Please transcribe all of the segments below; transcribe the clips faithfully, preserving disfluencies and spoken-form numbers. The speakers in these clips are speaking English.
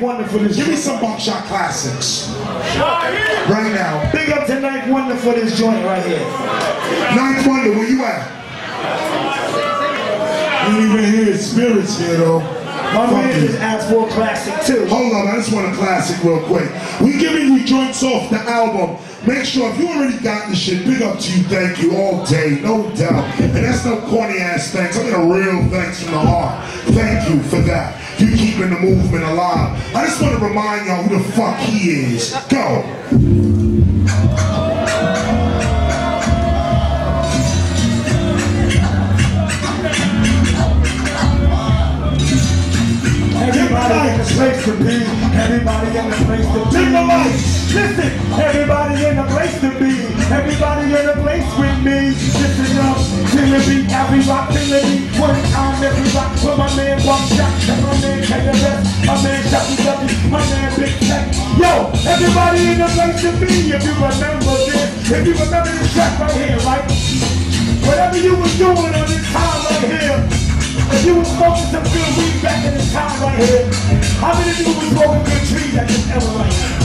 Wonder for this. Give me some Buckshot classics. Right now. Big up to Ninth Wonder for this joint right here. Ninth Wonder, where you at? You ain't even hear his spirits here though. My man just asked for a classic too. Hold on, I just want a classic real quick. We giving you joints off the album. Make sure if you already got this shit, big up to you, thank you all day, no doubt. And that's no corny ass thanks. I mean a real thanks from the heart. Thank you for that. You keeping the movement alive. I just want to remind y'all who the fuck he is. Go. Everybody in the place to be. Everybody in the place to be. Listen, everybody in the place to be. Everybody in the place with me. Listen up, till it beat, every rock, till it beat. One time, every rock, with my man Buckshot, and my man K the best, my man Chucky Ducky, my man Big Tech. Yo, everybody in the place to be. If you remember this, if you remember this track right here, right? Whatever you was doing on this time right here. If you was smoking some good weed back in this time right here, how many of you was smoking good trees at this era right here?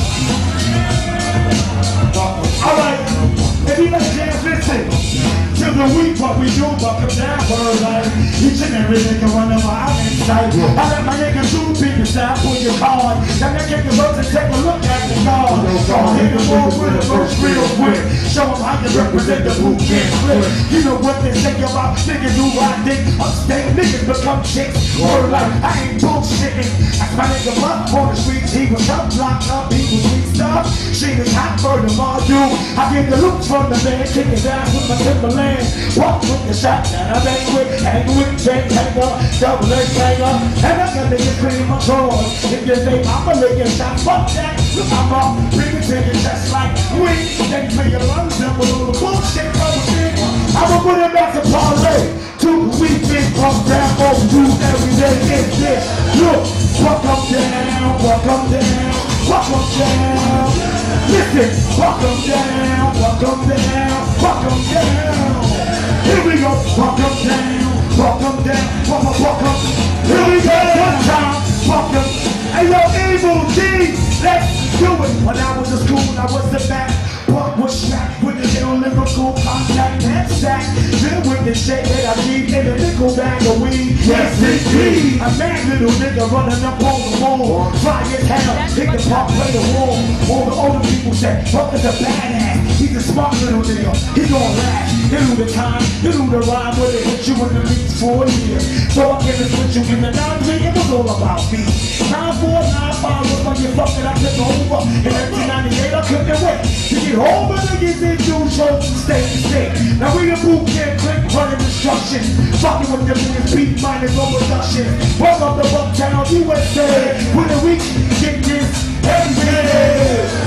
Alright, if you let jams listen to the week, what we do, buck them down, bird like each and every nigga run over our inside. I let my nigga shoot people stop, pull your card. Now they get the books and take a look at the card. So I'll hit the ball with a verse real quick. Show them how you represent the boot camp flip. You know what they say about niggas who I think upstate niggas become chicks. Word like I ain't bullshitting. That's my nigga Buck on the streets. He was up, locked up, he was weak stuff. She was hot for the module. I get the looks from the man, kick it down with my Timberland. Walk with the shot that I bang with, hang with, bang, hanger, double leg hanger. And I got niggas clean my drawers. If you say I'm a lick and shot, fuck that. Look, I'm up, bring it to you just like wings. Then play your lungs up with all the bullshit coming in. I'ma put it back to parlay. Two weekends, pump down, over you every day. It's this. Look, walk up down, walk up down, walk up down. Listen, walk them down, walk them down, walk them down. Here we go, walk them down, walk them down, walk them, walk them. Here we go, one time, walk them. Hey yo, Evil G, let's do it. When I was in school, I was the back. Buck was strapped with the ill lyrical contact and sack. Then with the shit that I keep in a nickel bag of weed. Yes, indeed. A mad little nigga running up on the wall. Fly as hell, hit the pop, play the wall. All the older people say, Buck is a badass. He's a smart little nigga. He gon' last. He knew the time, he knew the rhyme when they hit you in the beats for a year. So I get this with you in the nine three, it was all about me. nine four, nine five was when you fucked it, I took over. In nineteen ninety-eight, I couldn't wait to get all my niggas in do shows from state to state. Now we the boot camp click running destruction. Fucking with the niggas beat minus no production. Welcome to Bucktown, U S A. With a week, get this every day.